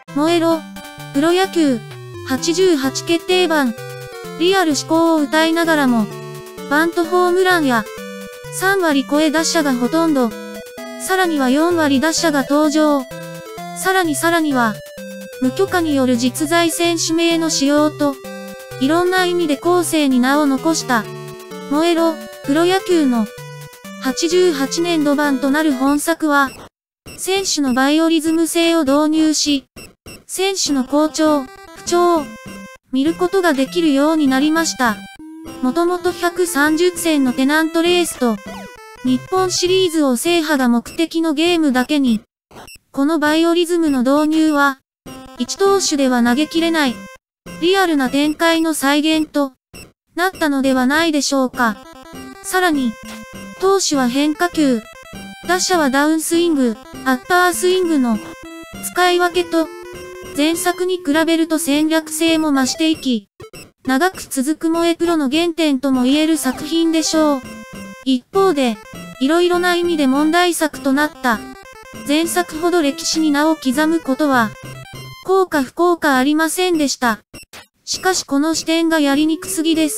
燃えろ、プロ野球、88決定版。リアル思考を歌いながらも、バントホームランや、3割超え打者がほとんど、さらには4割打者が登場。さらには、無許可による実在選手名の使用と、いろんな意味で後世に名を残した、燃えろ、プロ野球の、88年度版となる本作は、選手のバイオリズム性を導入し、選手の好調、不調を見ることができるようになりました。もともと130戦のテナントレースと、日本シリーズを制覇が目的のゲームだけに、このバイオリズムの導入は、一投手では投げきれない、リアルな展開の再現となったのではないでしょうか。さらに、投手は変化球、打者はダウンスイング、アッパースイングの使い分けと、前作に比べると戦略性も増していき、長く続く萌えプロの原点とも言える作品でしょう。一方で、いろいろな意味で問題作となった、前作ほど歴史に名を刻むことは、幸か不幸かありませんでした。しかしこの視点がやりにくすぎです。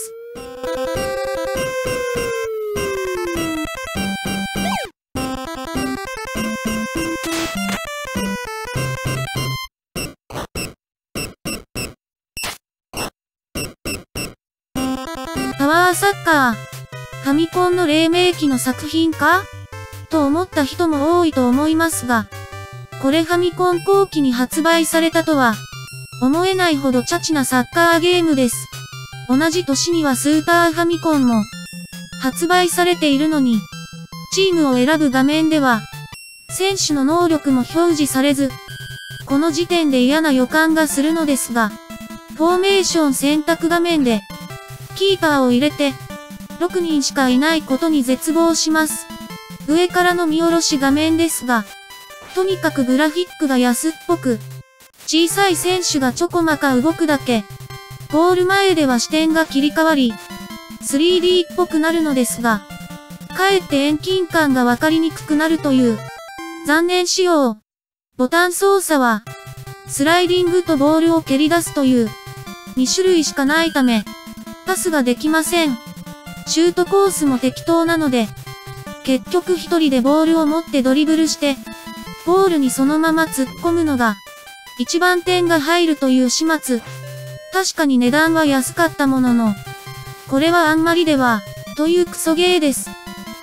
パワーサッカー、ファミコンの黎明期の作品かと思った人も多いと思いますが、これファミコン後期に発売されたとは、思えないほどチャチなサッカーゲームです。同じ年にはスーパーファミコンも発売されているのに、チームを選ぶ画面では、選手の能力も表示されず、この時点で嫌な予感がするのですが、フォーメーション選択画面で、キーパーを入れて、6人しかいないことに絶望します。上からの見下ろし画面ですが、とにかくグラフィックが安っぽく、小さい選手がちょこまか動くだけ、ゴール前では視点が切り替わり、3D っぽくなるのですが、かえって遠近感がわかりにくくなるという、残念仕様。ボタン操作は、スライディングとボールを蹴り出すという、2種類しかないため、パスができません。シュートコースも適当なので、結局一人でボールを持ってドリブルして、ゴールにそのまま突っ込むのが、一番点が入るという始末。確かに値段は安かったものの、これはあんまりでは、というクソゲーです。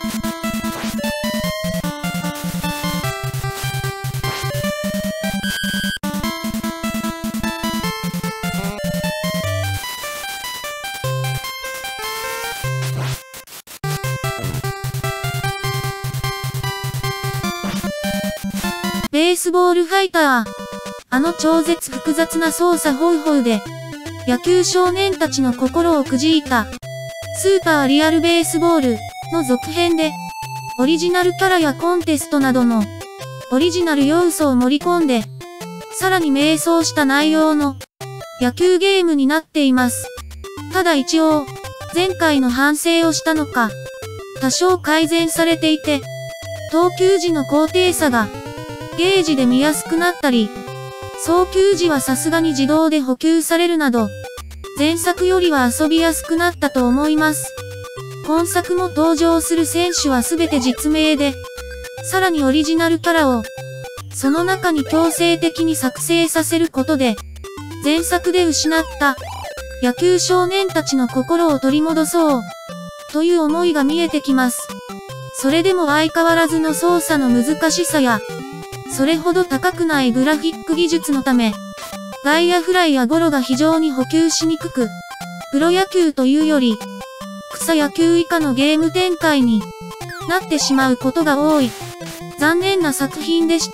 ベースボールファイター。あの超絶複雑な操作方法で、野球少年たちの心をくじいた、スーパーリアルベースボールの続編で、オリジナルキャラやコンテストなどの、オリジナル要素を盛り込んで、さらに迷走した内容の、野球ゲームになっています。ただ一応、前回の反省をしたのか、多少改善されていて、投球時の高低差が、ゲージで見やすくなったり、送球時はさすがに自動で補給されるなど、前作よりは遊びやすくなったと思います。今作も登場する選手はすべて実名で、さらにオリジナルキャラを、その中に強制的に作成させることで、前作で失った野球少年たちの心を取り戻そう、という思いが見えてきます。それでも相変わらずの操作の難しさや、それほど高くないグラフィック技術のため、外野フライやゴロが非常に補給しにくく、プロ野球というより、草野球以下のゲーム展開になってしまうことが多い、残念な作品でした。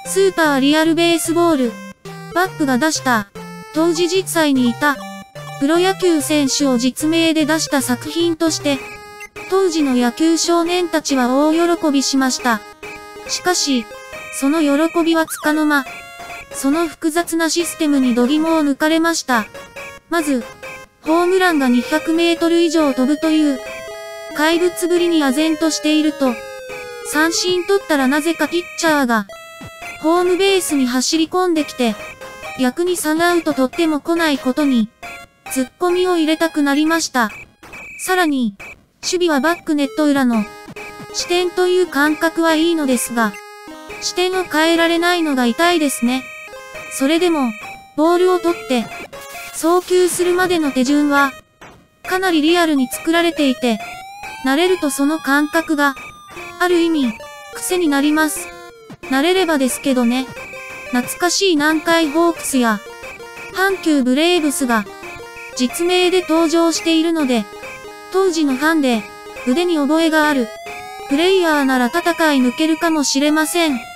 スーパーリアルベースボール。バックが出した、当時実際にいた、プロ野球選手を実名で出した作品として、当時の野球少年たちは大喜びしました。しかし、その喜びはつかの間、その複雑なシステムに度肝を抜かれました。まず、ホームランが200メートル以上飛ぶという、怪物ぶりに唖然としていると、三振取ったらなぜかピッチャーが、ホームベースに走り込んできて、逆に3アウト取っても来ないことに、ツッコミを入れたくなりました。さらに、守備はバックネット裏の、視点という感覚はいいのですが、視点を変えられないのが痛いですね。それでも、ボールを取って、送球するまでの手順は、かなりリアルに作られていて、慣れるとその感覚が、ある意味、癖になります。慣れればですけどね。懐かしい南海ホークスや、阪急ブレーブスが、実名で登場しているので、当時のファンで、腕に覚えがある、プレイヤーなら戦い抜けるかもしれません。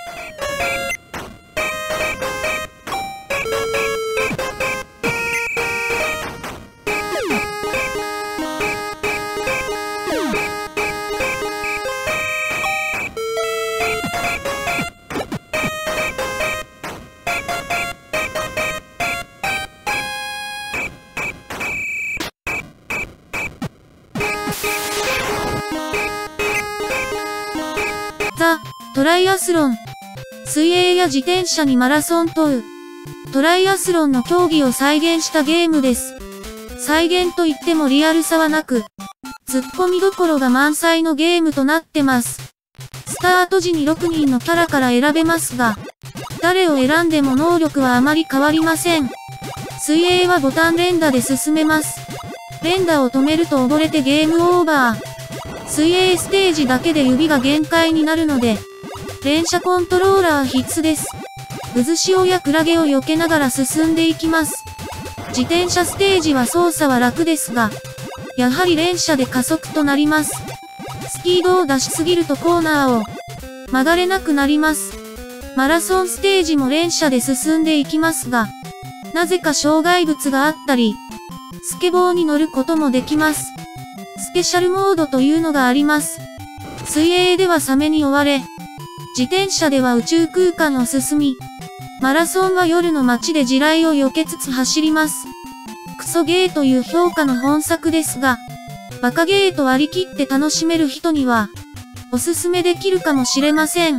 ザ・トライアスロン。水泳や自転車にマラソン問う。トライアスロンの競技を再現したゲームです。再現といってもリアルさはなく、ツッコミどころが満載のゲームとなってます。スタート時に6人のキャラから選べますが、誰を選んでも能力はあまり変わりません。水泳はボタン連打で進めます。連打を止めると溺れてゲームオーバー。水泳ステージだけで指が限界になるので、連射コントローラー必須です。渦潮やクラゲを避けながら進んでいきます。自転車ステージは操作は楽ですが、やはり連射で加速となります。スピードを出しすぎるとコーナーを曲がれなくなります。マラソンステージも連射で進んでいきますが、なぜか障害物があったり、スケボーに乗ることもできます。スペシャルモードというのがあります。水泳ではサメに追われ、自転車では宇宙空間を進み、マラソンは夜の街で地雷を避けつつ走ります。クソゲーという評価の本作ですが、バカゲーと割り切って楽しめる人には、おすすめできるかもしれません。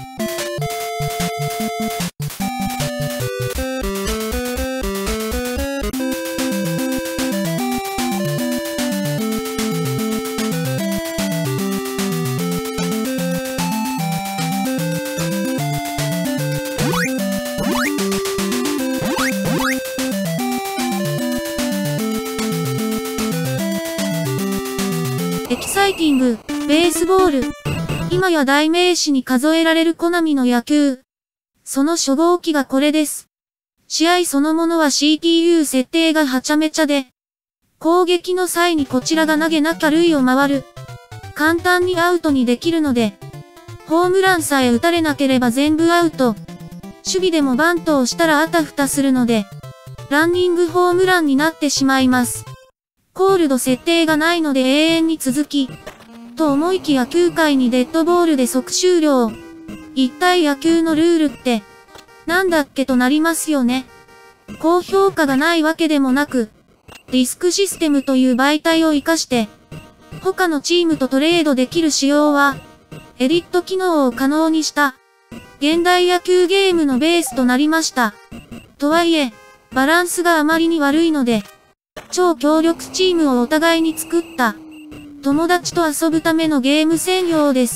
エキサイティング、ベースボール。今や代名詞に数えられるコナミの野球。その初号機がこれです。試合そのものは CPU 設定がはちゃめちゃで、攻撃の際にこちらが投げなきゃ塁を回る。簡単にアウトにできるので、ホームランさえ打たれなければ全部アウト。守備でもバントをしたらあたふたするので、ランニングホームランになってしまいます。コールド設定がないので永遠に続き、と思いきや9回にデッドボールで即終了。一体野球のルールって、なんだっけとなりますよね。高評価がないわけでもなく、ディスクシステムという媒体を活かして、他のチームとトレードできる仕様は、エディット機能を可能にした、現代野球ゲームのベースとなりました。とはいえ、バランスがあまりに悪いので、超強力チームをお互いに作った、友達と遊ぶためのゲーム専用です。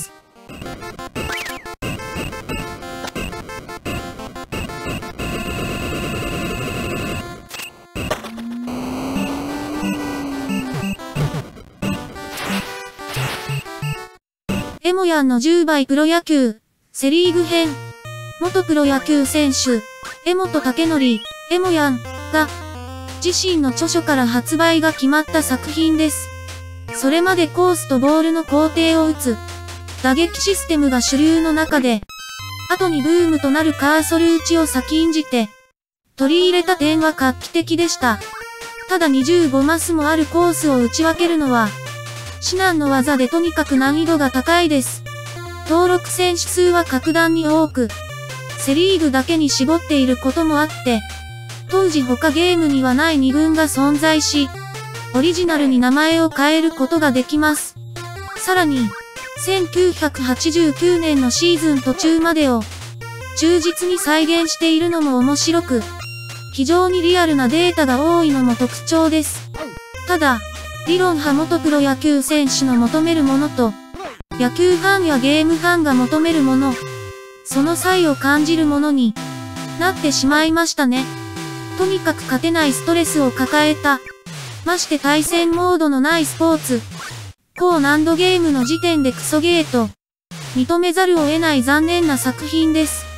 エモヤンの10倍プロ野球、セリーグ編。元プロ野球選手、江本武則、エモヤンが、自身の著書から発売が決まった作品です。それまでコースとボールの工程を打つ、打撃システムが主流の中で、 後にブームとなるカーソル打ちを先んじて、取り入れた点は画期的でした。ただ25マスもあるコースを打ち分けるのは、至難の技でとにかく難易度が高いです。登録選手数は格段に多く、セリーグだけに絞っていることもあって、当時他ゲームにはない2軍が存在し、オリジナルに名前を変えることができます。さらに、1989年のシーズン途中までを忠実に再現しているのも面白く、非常にリアルなデータが多いのも特徴です。ただ、理論派元プロ野球選手の求めるものと、野球ファンやゲームファンが求めるもの、その差異を感じるものになってしまいましたね。とにかく勝てないストレスを抱えた。まして対戦モードのないスポーツ。高難度ゲームの時点でクソゲーと認めざるを得ない残念な作品です。